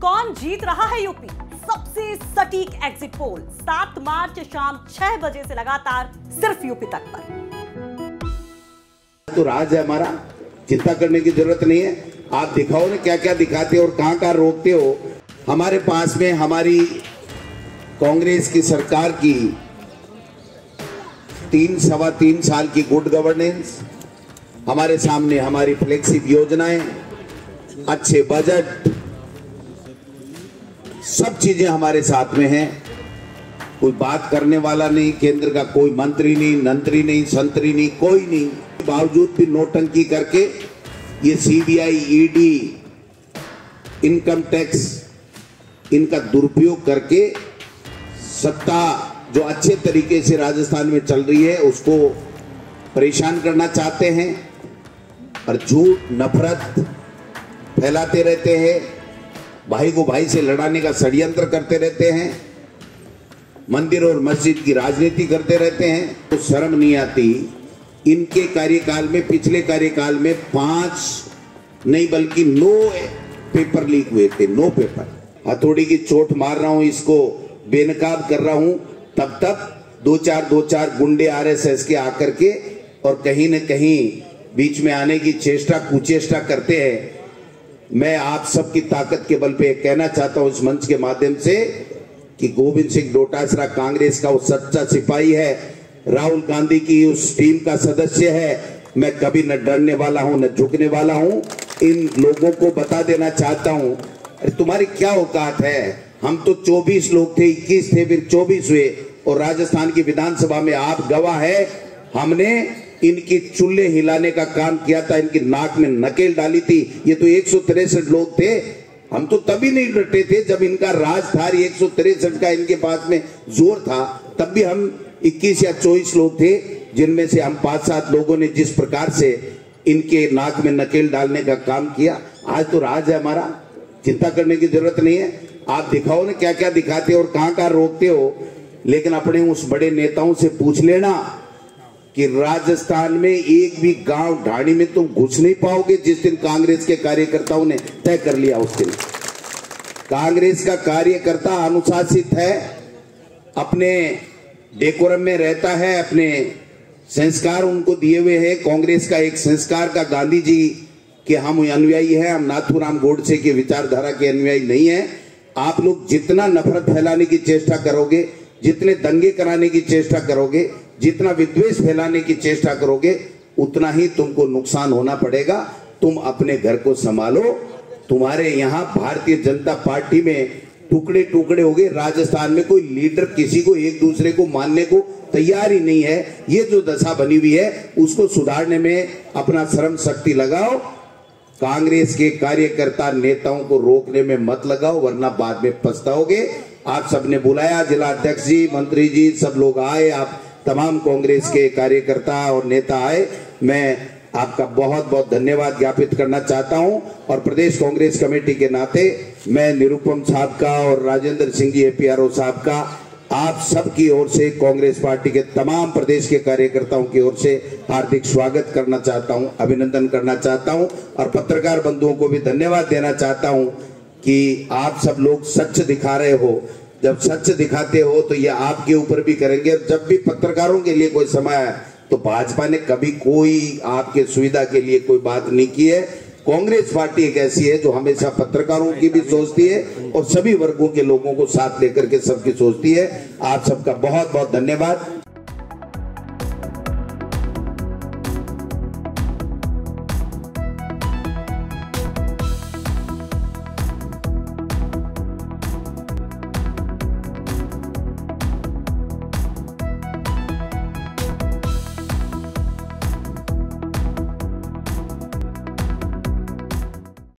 कौन जीत रहा है यूपी? सबसे सटीक एग्जिट पोल 7 मार्च शाम 6 बजे से लगातार सिर्फ यूपी तक पर। तो राज है हमारा, चिंता करने की जरूरत नहीं है। आप दिखाओ ना क्या क्या दिखाते हो और कहां कहां रोकते हो। हमारे पास में हमारी कांग्रेस की सरकार की 3-3.25 साल की गुड गवर्नेंस, हमारे सामने हमारी फ्लेक्सिब योजनाएं, अच्छे बजट, सब चीजें हमारे साथ में हैं। कोई बात करने वाला नहीं, केंद्र का कोई मंत्री नहीं, नंत्री नहीं, संतरी नहीं, कोई नहीं। बावजूद भी नोटंकी करके ये सीबीआई, ईडी, इनकम टैक्स, इनका दुरुपयोग करके सत्ता जो अच्छे तरीके से राजस्थान में चल रही है उसको परेशान करना चाहते हैं और झूठ नफरत फैलाते रहते हैं, भाई को भाई से लड़ाने का षड्यंत्र करते रहते हैं, मंदिर और मस्जिद की राजनीति करते रहते हैं। तो शर्म नहीं आती। इनके कार्यकाल में, पिछले कार्यकाल में 5 नहीं बल्कि 9 पेपर लीक हुए थे। 9 पेपर। हथौड़ी की चोट मार रहा हूं, इसको बेनकाब कर रहा हूं, तब तक 2-4 गुंडे आरएसएस के आकर के और कहीं न कहीं बीच में आने की चेष्टा कुचेष्टा करते हैं। मैं आप सबकी ताकत के बल पे कहना चाहता हूं इस मंच के माध्यम से कि गोविंद सिंह डोटासरा कांग्रेस का वो सच्चा सिपाही है, राहुल गांधी की उस टीम का सदस्य है। मैं कभी न डरने वाला हूं न झुकने वाला हूं। इन लोगों को बता देना चाहता हूं, अरे तुम्हारी क्या औकात है? हम तो 24 लोग थे, 21 थे, फिर 24 हुए और राजस्थान की विधानसभा में आप गवाह है। हमने इनकी चुल्ले हिलाने का काम किया था, इनकी नाक में नकेल डाली थी। ये तो 163 लोग थे। हम तो तभी नहीं डटे थे जब इनका राज था, 163 का इनके पास में जोर था। तब भी हम 21 या 24 लोग थे, जिनमें से हम 5-7 लोगों ने जिस प्रकार से इनके नाक में नकेल डालने का काम किया। आज तो राज है हमारा, चिंता करने की जरूरत नहीं है। आप दिखाओ ना क्या क्या दिखाते हो और कहां कहां रोकते हो। लेकिन अपने उस बड़े नेताओं से पूछ लेना कि राजस्थान में एक भी गांव ढाणी में तुम घुस नहीं पाओगे जिस दिन कांग्रेस के कार्यकर्ताओं ने तय कर लिया। उस दिन कांग्रेस का कार्यकर्ता अनुशासित है, अपने डेकोरम में रहता है, अपने संस्कार उनको दिए हुए हैं। कांग्रेस का एक संस्कार का गांधी जी के हम अनुयायी हैं, हम नाथूराम गोडसे की विचारधारा के अनुयायी नहीं है। आप लोग जितना नफरत फैलाने की चेष्टा करोगे, जितने दंगे कराने की चेष्टा करोगे, जितना विद्वेष फैलाने की चेष्टा करोगे, उतना ही तुमको नुकसान होना पड़ेगा। तुम अपने घर को संभालो। तुम्हारे यहाँ भारतीय जनता पार्टी में टुकड़े टुकड़े हो गए। राजस्थान में कोई लीडर किसी को, एक दूसरे को मानने को तैयार ही नहीं है। ये जो दशा बनी हुई है उसको सुधारने में अपना श्रम शक्ति लगाओ। कांग्रेस के कार्यकर्ता नेताओं को रोकने में मत लगाओ, वरना बाद में पछताओगे। आप सबने बुलाया, जिला अध्यक्ष जी, मंत्री जी, सब लोग आए, आप तमाम कांग्रेस के कार्यकर्ता और नेता आए। मैं आपका बहुत बहुत धन्यवाद ज्ञापित करना चाहता हूं और प्रदेश कांग्रेस कमेटी के नाते मैं निरुपम साहब का और राजेंद्र सिंह जी APRO साहब का, आप सब की ओर से, कांग्रेस पार्टी के तमाम प्रदेश के कार्यकर्ताओं की ओर से हार्दिक स्वागत करना चाहता हूं, अभिनंदन करना चाहता हूं और पत्रकार बंधुओं को भी धन्यवाद देना चाहता हूं कि आप सब लोग सच दिखा रहे हो। जब सच दिखाते हो तो ये आपके ऊपर भी करेंगे। जब भी पत्रकारों के लिए कोई समय आया तो भाजपा ने कभी कोई आपके सुविधा के लिए कोई बात नहीं की है। कांग्रेस पार्टी एक ऐसी है जो हमेशा पत्रकारों की भी सोचती है और सभी वर्गों के लोगों को साथ लेकर के सबकी सोचती है। आप सबका बहुत बहुत धन्यवाद।